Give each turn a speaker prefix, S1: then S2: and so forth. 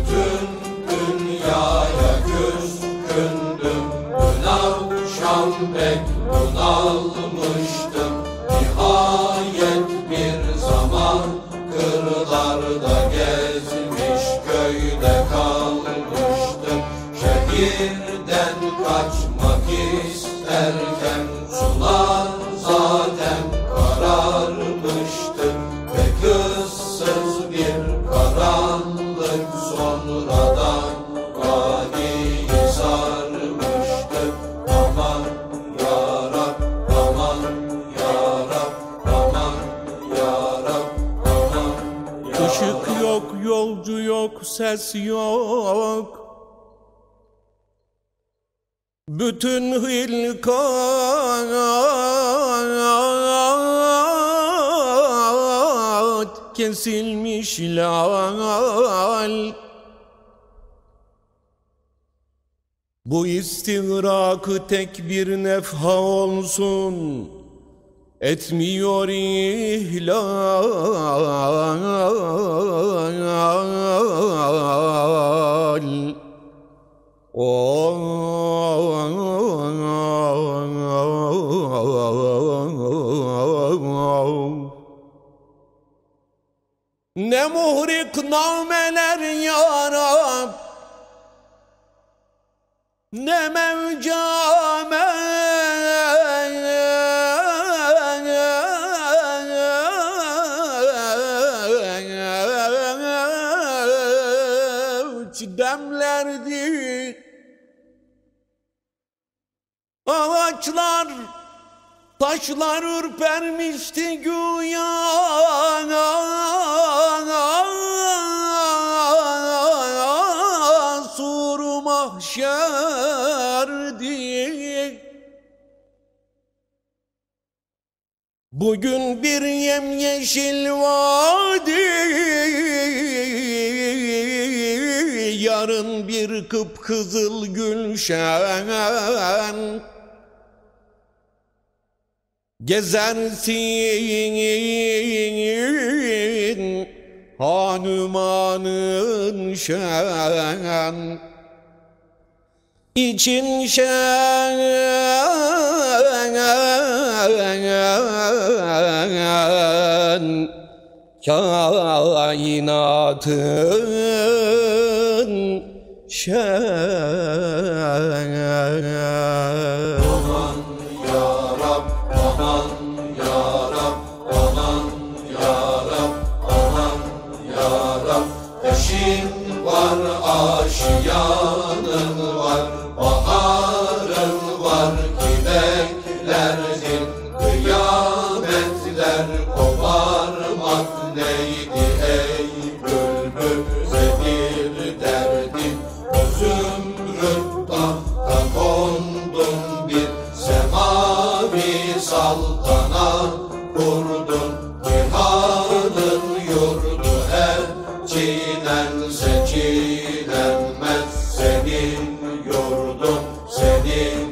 S1: bütün dünyaya küskündüm. Dün akşam pek bunalmıştım. Nihayet bir zaman kırlarda gezmiş, köyde kalmıştım. Şehirden kaçmak isterken sular zaten kararmıştı ve kızsız bir karanlık sonradan vadiyi sarmıştı. Aman yarab, aman yarab, aman yarab, aman yarab.
S2: Işık yok, yolcu yok, ses yok. Bütün hilkat kesilmiş lal. Bu istigrakı tek bir nefha olsun, etmiyor ihlal. Ne muhrik nameler ya Rab, ne mevcame demlerdi. Ağaçlar, taşlar ürpermişti güya. Sur mahşerdi. Bugün bir yemyeşil vadi, yarın bir kıpkızıl gülşen. Gezersin hanümanın şen, için şen, kainatın şen.
S1: Aman yarab, aman yarab, aman yarab, aman yarab. Eşin var, aşiyanın var, baharın var ki beklerdin. Kıyametler koparmak neydi ey bülbül, senin derdin. O zümrüt tahta kondun, bir semavi saltanat kurdun. Cihanın yurdu her çiğnense çiğnenmez senin yurdun, senin